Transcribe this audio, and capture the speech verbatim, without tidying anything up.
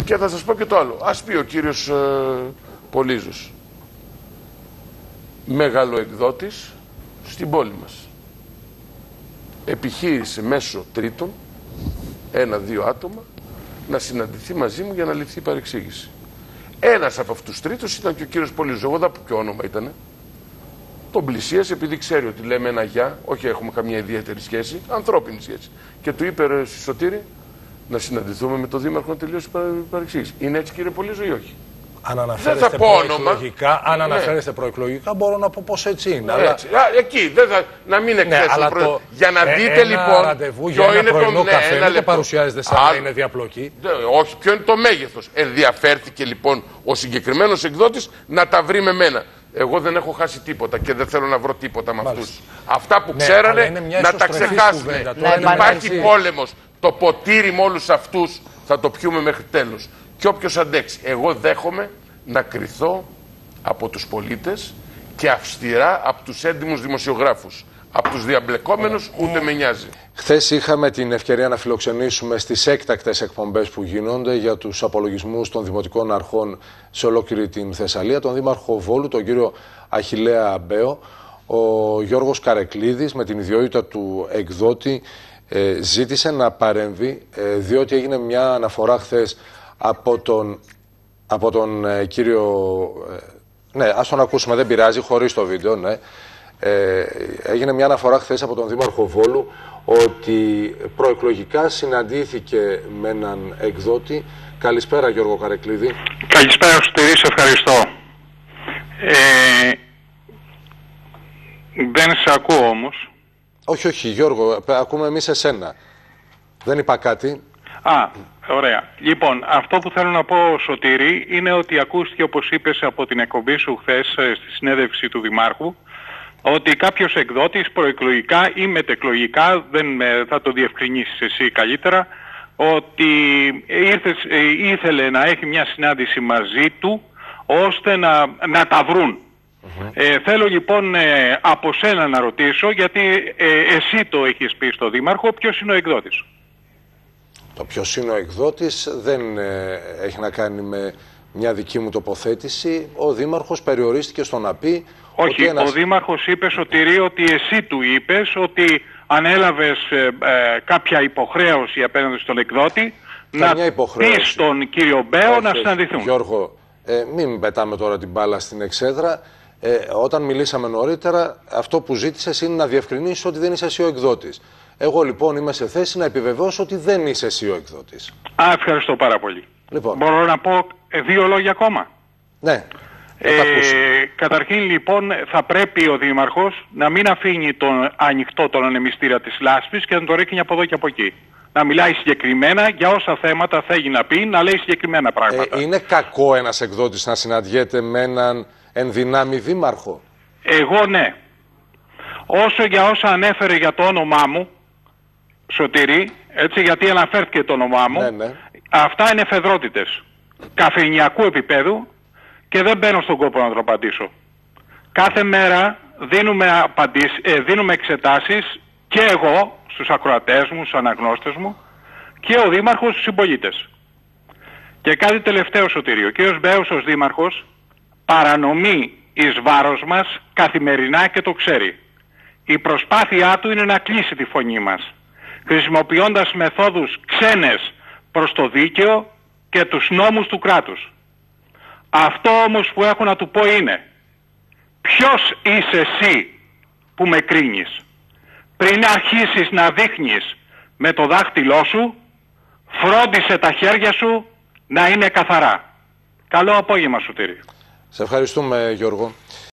Και θα σας πω και το άλλο. Ας πει ο κύριος ε, Πολύζος, μεγαλοεκδότης στην πόλη μας. Επιχείρησε μέσω τρίτων, ένα-δύο άτομα, να συναντηθεί μαζί μου για να λυθεί η παρεξήγηση. Ένας από αυτούς τους τρίτους ήταν και ο κύριος Πολύζος. Εγώ δεν πω ποιο όνομα ήτανε. Τον πλησίασε επειδή ξέρει ότι λέμε ένα γεια, όχι έχουμε καμία ιδιαίτερη σχέση, ανθρώπινη σχέση. Και του είπε, ρε Σωτήρη, να συναντηθούμε με τον Δήμαρχο να τελειώσει η παρεξήγηση. Είναι έτσι, κύριε Πολύζο, ή όχι? Αν αναφέρεστε προεκλογικά, αν αναφέρεστε ναι. προεκλογικά, μπορώ να πω πως έτσι είναι. Αλλά... Έτσι. Α, εκεί, δεν θα, να μην εκθέσω. Ναι, προ... το... Για να ε, δείτε ένα λοιπόν. Ραντεβού για ένα είναι πρωινό το... καφέ, ναι, δεν παρουσιάζεται σαν να είναι διαπλοκή. Ναι, όχι, ποιο είναι το μέγεθος. Ενδιαφέρθηκε λοιπόν ο συγκεκριμένος εκδότης να τα βρει με μένα. Εγώ δεν έχω χάσει τίποτα και δεν θέλω να βρω τίποτα με αυτούς. Αυτά που ναι, ξέρανε να τα ξεχάσουν. Να υπάρχει πόλεμος. Το ποτήρι με όλους αυτούς θα το πιούμε μέχρι τέλος. Και όποιος αντέξει. Εγώ δέχομαι να κριθώ από τους πολίτες και αυστηρά από τους έντιμους δημοσιογράφους. Από τους διαμπλεκόμενους ούτε με νοιάζει. Χθες είχαμε την ευκαιρία να φιλοξενήσουμε στις έκτακτες εκπομπές που γίνονται για τους απολογισμούς των δημοτικών αρχών σε ολόκληρη την Θεσσαλία, τον Δήμαρχο Βόλου, τον κύριο Αχιλλέα Μπέο. Ο Γιώργος Καρεκλίδης με την ιδιότητα του εκδότη ε, ζήτησε να παρέμβει, ε, διότι έγινε μια αναφορά χθες από τον, από τον ε, κύριο... Ε, ναι, ας τον ακούσουμε, δεν πειράζει, χωρίς το βίντεο, ναι. Ε, έγινε μια αναφορά χθες από τον Δήμαρχο Βόλου ότι προεκλογικά συναντήθηκε με έναν εκδότη. Καλησπέρα, Γιώργο Καρεκλίδη. Καλησπέρα, Σωτήρη, σε ευχαριστώ. Ε, δεν σε ακούω όμως. Όχι, όχι, Γιώργο, ακούμε εμείς εσένα. Δεν είπα κάτι. Α, ωραία. Λοιπόν, αυτό που θέλω να πω, Σωτήρη, είναι ότι ακούστηκε, όπως είπες, από την εκπομπή σου χθες στη συνέντευξη του Δημάρχου, ότι κάποιος εκδότης προεκλογικά ή μετεκλογικά, δεν θα το διευκρινίσεις εσύ καλύτερα, ότι ήρθε, ήθελε να έχει μια συνάντηση μαζί του ώστε να, να τα βρουν. Mm-hmm. ε, θέλω λοιπόν ε, από σένα να ρωτήσω, γιατί ε, εσύ το έχεις πει στο Δήμαρχο, ποιος είναι ο εκδότης? Το ποιος είναι ο εκδότης δεν ε, έχει να κάνει με μια δική μου τοποθέτηση. Ο Δήμαρχος περιορίστηκε στο να πει... Όχι, ένας... ο Δήμαρχος είπε, Σωτηρή, ότι εσύ του είπες ότι ανέλαβες ε, ε, κάποια υποχρέωση απέναντι στον εκδότη να πει στον κύριο Μπέο όχι, να συναντηθούν. Γιώργο, ε, μην πετάμε τώρα την μπάλα στην εξέδρα. Ε, όταν μιλήσαμε νωρίτερα, αυτό που ζήτησες είναι να διευκρινίσεις ότι δεν είσαι εσύ ο εκδότης. Εγώ λοιπόν είμαι σε θέση να επιβεβαιώσω ότι δεν είσαι εσύ ο εκδότης. Α, ευχαριστώ πάρα πολύ. Λοιπόν. Μπορώ να πω δύο λόγια ακόμα? Ναι. Ε, καταρχήν λοιπόν θα πρέπει ο Δήμαρχος να μην αφήνει τον ανοιχτό τον ανεμιστήρα της λάσπης και να το ρίχνει από εδώ και από εκεί. Να μιλάει συγκεκριμένα για όσα θέματα θέλει να πει, να λέει συγκεκριμένα πράγματα. Ε, είναι κακό ένας εκδότης να συναντιέται με έναν ενδυνάμει δήμαρχο? Εγώ ναι. Όσο για όσα ανέφερε για το όνομά μου, Σωτηρή, έτσι, γιατί αναφέρθηκε το όνομά μου, ναι, ναι. Αυτά είναι εφεδρότητες καφενειακού επίπεδου και δεν μπαίνω στον κόπο να το απαντήσω. Κάθε μέρα δίνουμε, απαντήσεις, ε, δίνουμε εξετάσεις και εγώ στους ακροατές μου, στους αναγνώστες μου και ο Δήμαρχος στους συμπολίτες. Και κάτι τελευταίο, Σωτήριο. Ο κύριος Μπέος ως Δήμαρχος παρανομεί εις βάρος μας καθημερινά και το ξέρει. Η προσπάθειά του είναι να κλείσει τη φωνή μας, χρησιμοποιώντας μεθόδους ξένες προς το δίκαιο και τους νόμους του κράτους. Αυτό όμως που έχω να του πω είναι, ποιος είσαι εσύ που με κρίνεις? Πριν αρχίσεις να δείχνεις με το δάχτυλό σου, φρόντισε τα χέρια σου να είναι καθαρά. Καλό απόγευμα, Σωτήρη. Σε ευχαριστούμε, Γιώργο.